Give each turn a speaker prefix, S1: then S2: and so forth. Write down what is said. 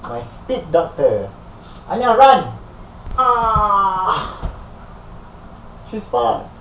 S1: My speed doctor. Anya, run! Ah! She's fast.